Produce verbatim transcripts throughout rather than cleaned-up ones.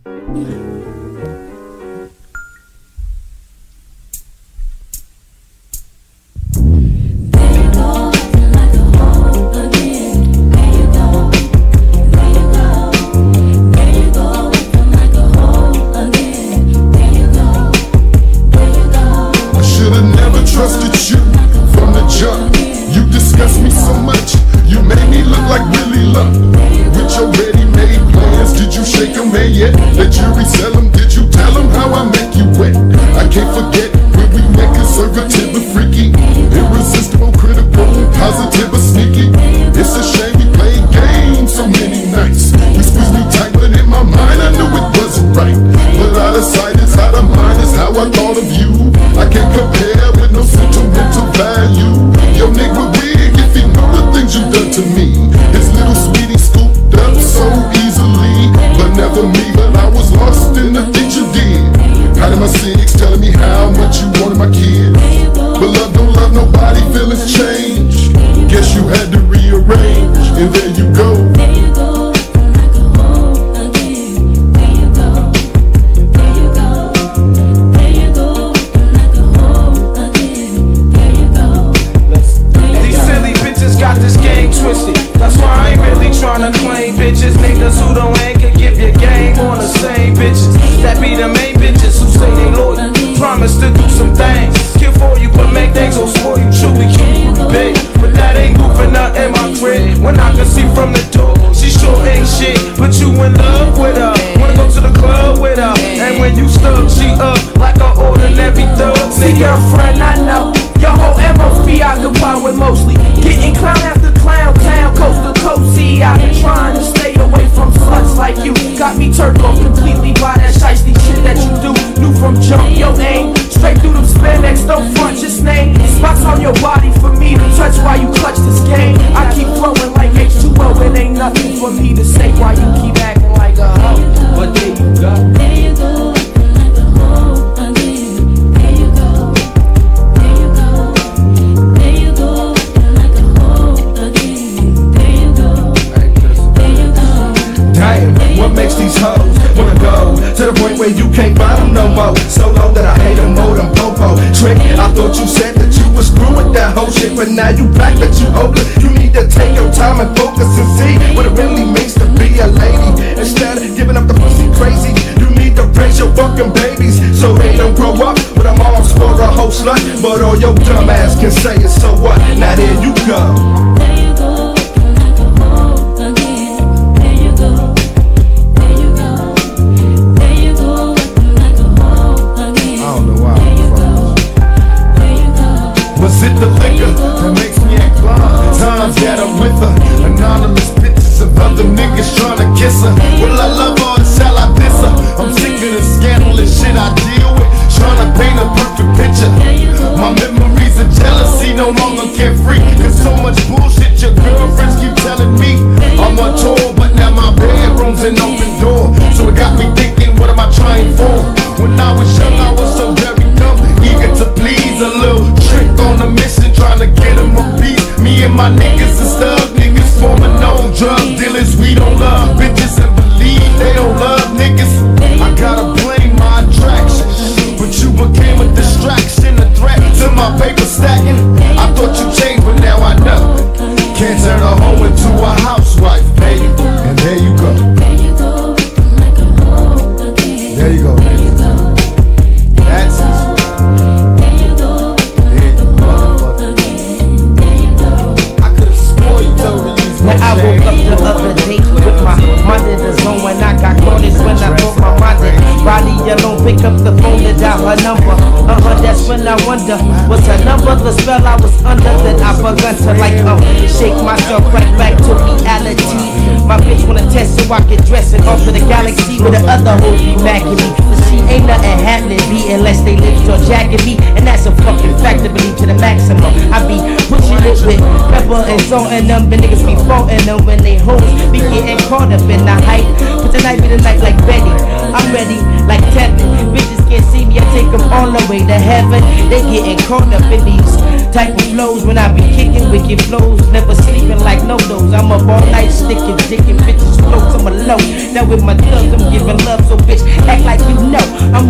And them niggas be faulting them when they hoes be getting caught up in the hype. But tonight be the night like Betty. I'm ready like Tevin. Bitches can't see me, I take them all the way to heaven. They getting caught up in these type of flows when I be kicking wicked flows. Never sleeping like no-dos. I'm up all night sticking, dicking bitches floats. I'm alone. Now with my thugs, I'm giving love, so bitch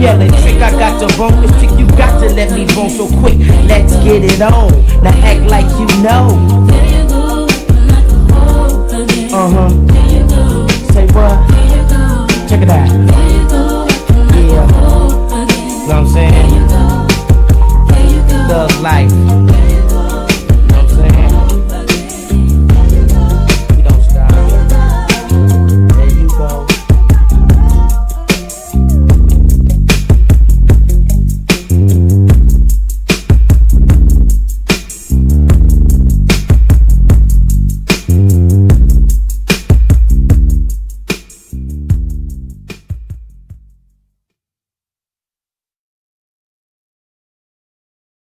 yelling, trick, I got to bone. This trick, you got to let me bone so quick. Let's get it on. Now act like you know. Uh-huh.